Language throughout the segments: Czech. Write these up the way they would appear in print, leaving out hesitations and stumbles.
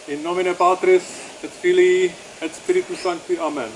In nomine Patris et Filii et Spiritus Sancti. Amen.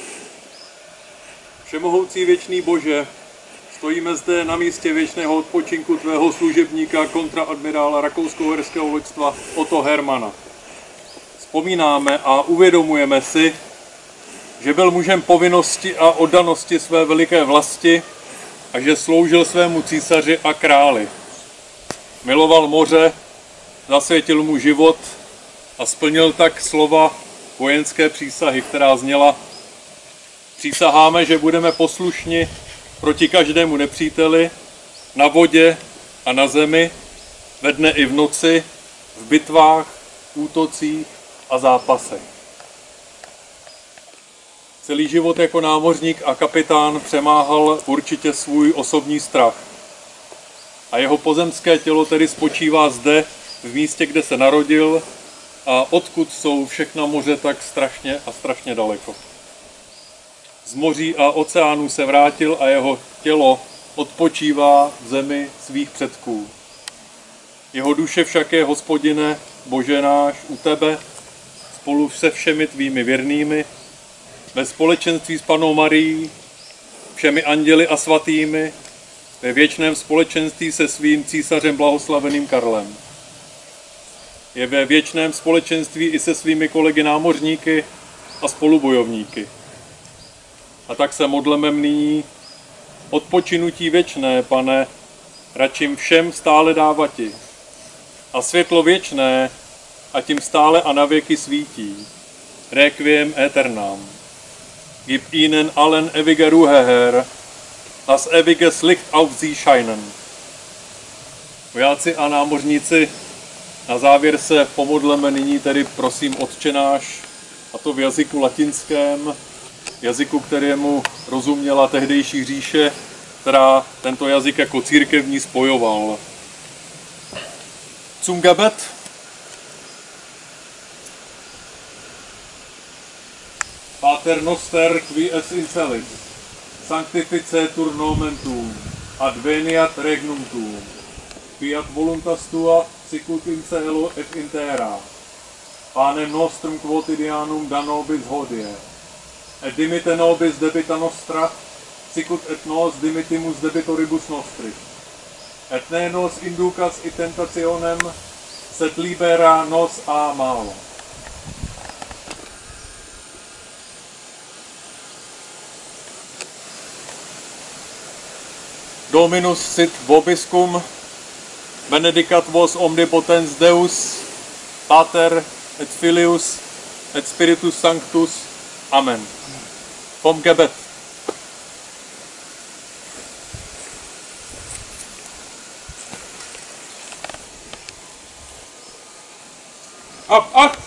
Všemohoucí věčný Bože, stojíme zde na místě věčného odpočinku tvého služebníka kontraadmirála rakousko-uherského loďstva Otto Hermana. Vzpomínáme a uvědomujeme si, že byl mužem povinnosti a oddanosti své veliké vlasti a že sloužil svému císaři a králi. Miloval moře, zasvětil mu život a splnil tak slova vojenské přísahy, která zněla: přísaháme, že budeme poslušni proti každému nepříteli, na vodě a na zemi, ve dne i v noci, v bitvách, útocích a zápasech. Celý život jako námořník a kapitán přemáhal určitě svůj osobní strach. A jeho pozemské tělo tedy spočívá zde, v místě, kde se narodil a odkud jsou všechna moře tak strašně daleko. Z moří a oceánů se vrátil a jeho tělo odpočívá v zemi svých předků. Jeho duše však je, Hospodine, Bože náš, u tebe, spolu se všemi tvými věrnými, ve společenství s Pannou Marií, všemi anděli a svatými, ve věčném společenství se svým císařem blahoslaveným Karlem. Je ve věčném společenství i se svými kolegy námořníky a spolubojovníky. A tak se modleme nyní: odpočinutí věčné, Pane, radším všem stále dávati, a světlo věčné, a tím stále a navěky svítí. Requiem aeternam. Gib ihnen allen ewige Ruhe, Herr, das ewiges Licht auf sie scheinen. Vojáci a námořníci, na závěr se pomodleme nyní tedy, prosím, Otče náš, a to v jazyku latinském, jazyku, kterému rozuměla tehdejší říše, která tento jazyk jako církevní spojoval. Zum Gebet. Pater noster, qui es in celis, sanctificetur nomen tuum, adveniat regnum tuum, fiat voluntas tua, sicut in cielo et in terra. Panem nostrum quotidianum da nobis hodie, et dimitte nobis debita nostra, sicut et nos dimittimus debitoribus nostris. Et ne nos inducas in tentationem, sed libera nos a malo. Dominus sit vobiscum, benedicat vos omnipotens Deus, Pater et Filius et Spiritus Sanctus. Amen. Vom Gebet. Ab, ab!